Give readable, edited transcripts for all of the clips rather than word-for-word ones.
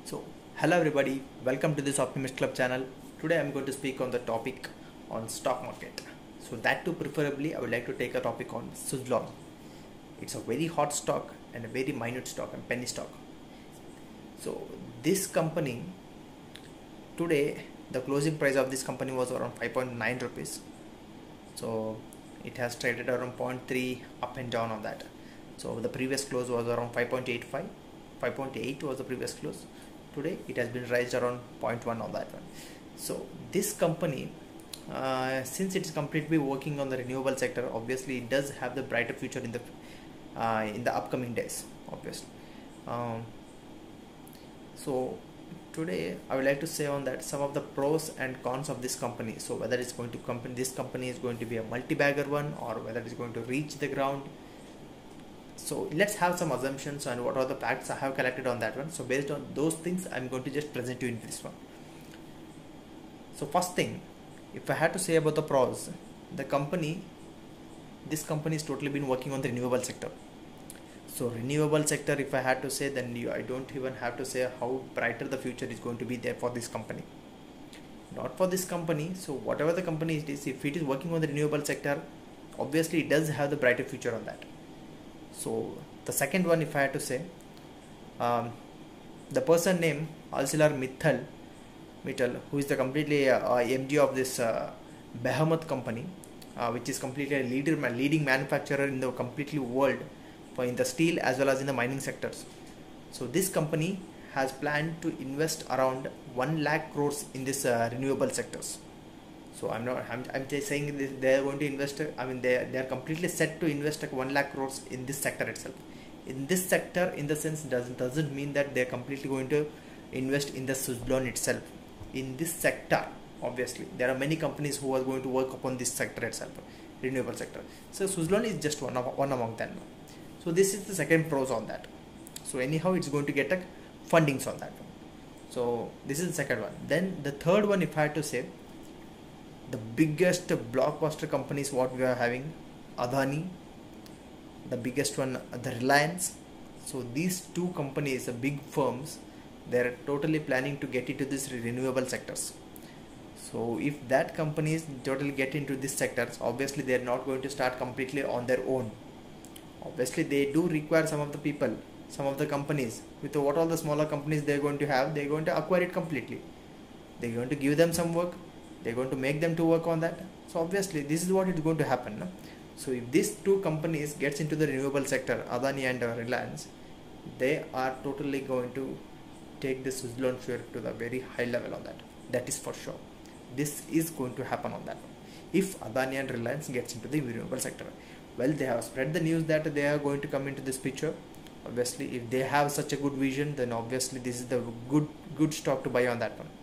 So, hello everybody, welcome to this Optimist Club channel. Today I am going to speak on the topic on stock market. So that too preferably I would like to take a topic on Suzlon. It's a very hot stock and a very minute stock and penny stock. So this company, today the closing price of this company was around 5.9 rupees. So it has traded around 0.3 up and down on that. So the previous close was around 5.85, 5.8 was the previous close. Today it has been raised around 0.1 on that one. So this company, since it is completely working on the renewable sector, obviously it does have the brighter future in the upcoming days, obviously. So today I would like to say on that some of the pros and cons of this company. So whether it's going to this company is going to be a multi-bagger one, or whether it's going to reach the ground. So let's have some assumptions and what are the facts I have collected on that one. So based on those things, I'm going to just present you in this one. So first thing, if I had to say about the pros, this company is totally been working on the renewable sector. So renewable sector, if I had to say, then I don't even have to say how brighter the future is going to be there for this company. Not for this company. So whatever the company it is, if it is working on the renewable sector, obviously it does have the brighter future on that. So the second one, if I had to say, the person named Alsilar Mittal, who is the completely MD of this Behemoth company, which is completely a leading manufacturer in the completely world in the steel as well as in the mining sectors. So this company has planned to invest around 1 lakh crores in this renewable sectors. So I'm just saying this, they are going to invest, they are completely set to invest like 1 lakh crores in this sector itself. In this sector, in the sense, doesn't mean that they are completely going to invest in the Suzlon itself. In this sector, obviously there are many companies who are going to work upon this sector itself, renewable sector. So Suzlon is just one among them. So this is the second pros on that. So anyhow, it's going to get fundings on that one. So this is the second one. Then the third one, if I had to say, the biggest blockbuster companies what we are having, Adani, the biggest one, the Reliance. So these two companies, the big firms, they are totally planning to get into this renewable sectors. So if that companies totally get into this sectors, obviously they are not going to start completely on their own. Obviously they do require some of the people, some of the companies, with what all the smaller companies they are going to have, they are going to acquire it completely. They are going to give them some work, they are going to make them to work on that. So obviously this is what is going to happen, no? So if these two companies gets into the renewable sector, Adani and Reliance, they are totally going to take the Suzlon share to the very high level on that. That is for sure. This is going to happen on that one. If Adani and Reliance gets into the renewable sector, well, they have spread the news that they are going to come into this picture. Obviously, if they have such a good vision, then obviously this is the good stock to buy on that one.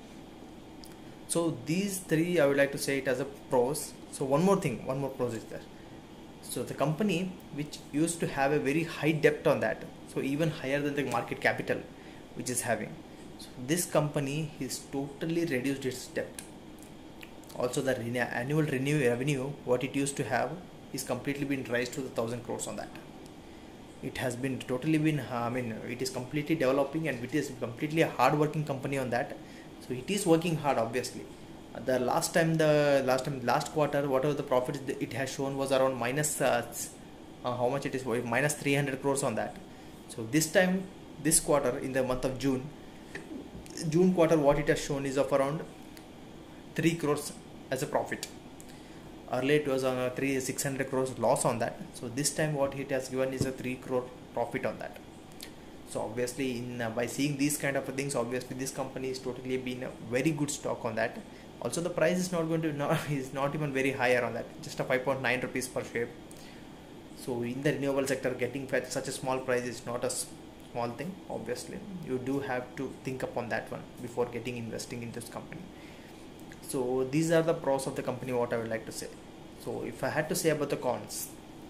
So these three I would like to say it as a pros. So one more pros is there. So the company which used to have a very high debt on that, so even higher than the market capital which is having. So this company is totally reduced its debt. Also the annual revenue what it used to have is completely been raised to the 1,000 crores on that. It has been totally been, it is completely developing, and it is completely a hard working company on that. So it is working hard, obviously. The last quarter, whatever the profits it has shown was around minus, how much it is, minus 300 crores on that. So this quarter in the month of June quarter, what it has shown is of around 3 crores as a profit. Earlier it was on 600 crores loss on that. So this time what it has given is a 3 crore profit on that. So obviously by seeing these kind of things, obviously this company is totally been a very good stock on that. Also the price is is not even very higher on that, just a 5.9 rupees per share. So in the renewable sector, getting such a small price is not a small thing. Obviously you do have to think upon that one before investing in this company. So these are the pros of the company what I would like to say. So if I had to say about the cons,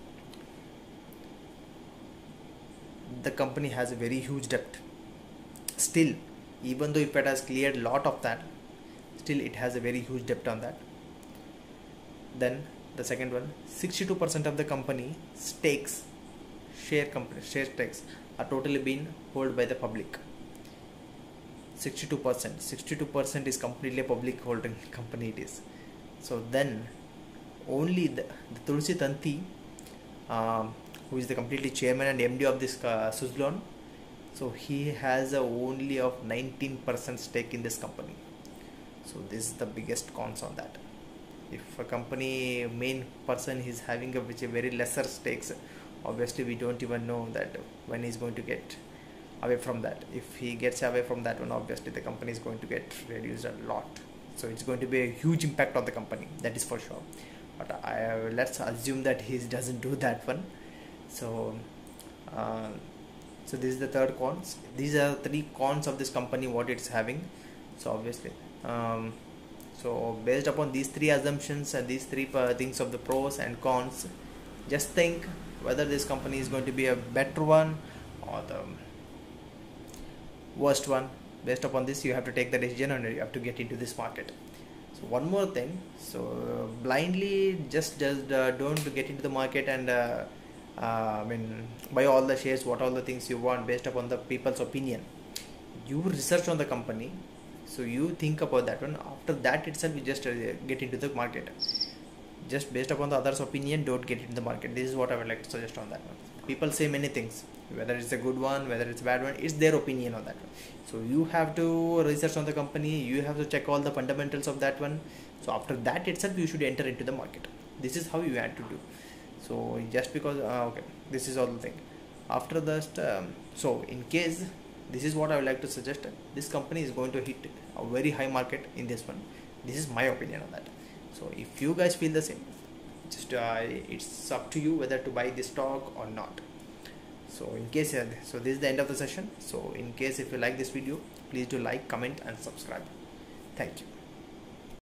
the company has a very huge debt. Still, even though if it has cleared a lot of that, still it has a very huge debt on that. Then the second one, 62% of the company share stakes are totally being held by the public. 62% is completely a public holding company it is. So then only the Tulsi Tanti, who is the completely chairman and MD of this Suzlon, so he has a only of 19% stake in this company. So this is the biggest cons on that. If a company main person is having a very lesser stakes, obviously we don't even know that when he's going to get away from that. If he gets away from that one, obviously the company is going to get reduced a lot. So it's going to be a huge impact on the company, that is for sure. But let's assume that he doesn't do that one. So so this is the third cons. These are 3 cons of this company what it's having. So obviously so based upon these 3 assumptions and these 3 things of the pros and cons, just think whether this company is going to be a better one or the worst one. Based upon this, you have to take the decision and you have to get into this market. So one more thing, so blindly just don't get into the market and buy all the shares, what all the things you want based upon the people's opinion. You research on the company, so you think about that one. After that itself, you just get into the market. Just based upon the others' opinion, don't get into the market. This is what I would like to suggest on that one. People say many things, whether it's a good one, whether it's a bad one, it's their opinion on that one. So you have to research on the company, you have to check all the fundamentals of that one. So after that itself, you should enter into the market. This is how you have to do. So just because okay, this is all the thing. After that, so in case, this is what I would like to suggest. This company is going to hit a very high market in this one. This is my opinion on that. So if you guys feel the same, just it's up to you whether to buy this stock or not. So in case so this is the end of the session. So in case if you like this video, please do like, comment and subscribe. Thank you.